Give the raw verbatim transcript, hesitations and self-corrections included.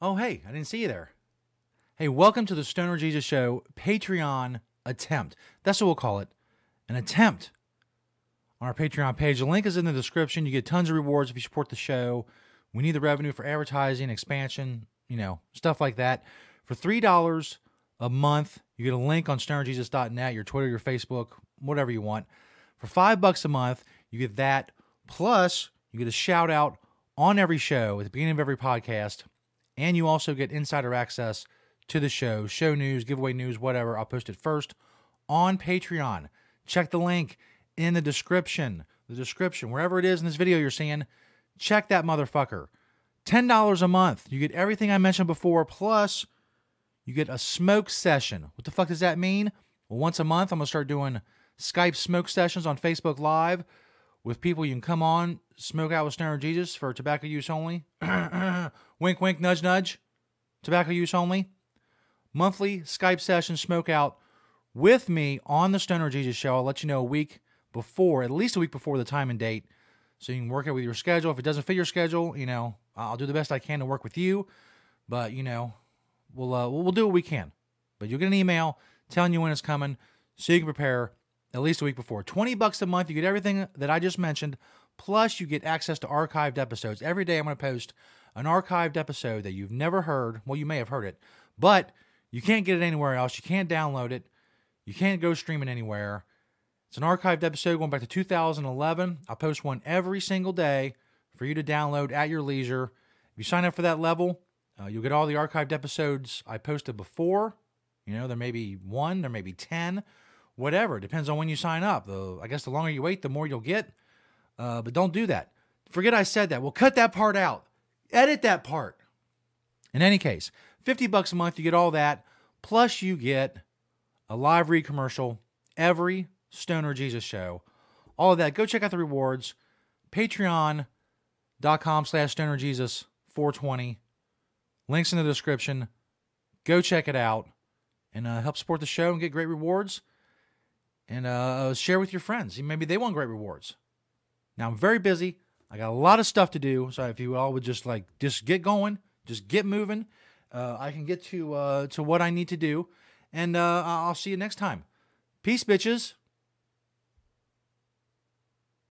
Oh, hey, I didn't see you there. Hey, welcome to the Stoner Jesus Show Patreon attempt. That's what we'll call it. An attempt on our Patreon page. The link is in the description. You get tons of rewards if you support the show. We need the revenue for advertising, expansion, you know, stuff like that. For three dollars a month, you get a link on stoner jesus dot net, your Twitter, your Facebook, whatever you want. For five bucks a month, you get that. Plus, you get a shout out on every show at the beginning of every podcast. And you also get insider access to the show, show news, giveaway news, whatever. I'll post it first on Patreon. Check the link in the description. The description, wherever it is in this video you're seeing, check that motherfucker. ten dollars a month. You get everything I mentioned before, plus you get a smoke session. What the fuck does that mean? Well, once a month, I'm going to start doing Skype smoke sessions on Facebook Live with people. You can come on, smoke out with Stoner Jesus for tobacco use only. Wink, wink, nudge, nudge. Tobacco use only. Monthly Skype session smoke out with me on the Stoner Jesus Show. I'll let you know a week before, at least a week before the time and date, so you can work it with your schedule. If it doesn't fit your schedule, you know, I'll do the best I can to work with you. But, you know, we'll, uh, we'll do what we can. But you'll get an email telling you when it's coming so you can prepare at least a week before. twenty bucks a month, you get everything that I just mentioned, plus you get access to archived episodes. Every day I'm going to post an archived episode that you've never heard. Well, you may have heard it, but you can't get it anywhere else. You can't download it. You can't go stream it anywhere. It's an archived episode going back to two thousand eleven. I'll post one every single day for you to download at your leisure. If you sign up for that level, uh, you'll get all the archived episodes I posted before. You know, there may be one, there may be ten, whatever. It depends on when you sign up. The, I guess the longer you wait, the more you'll get. Uh, but don't do that. Forget I said that. We'll cut that part out. Edit that part. In any case, fifty bucks a month, you get all that. Plus you get a live read commercial every Stoner Jesus show. All of that. Go check out the rewards. Patreon.com slash Stoner Jesus 420. Links in the description. Go check it out and uh, help support the show and get great rewards. And uh, share with your friends. Maybe they want great rewards. Now, I'm very busy. I got a lot of stuff to do. So if you all would just like, just get going, just get moving, uh, I can get to uh, to what I need to do. And uh, I'll see you next time. Peace, bitches.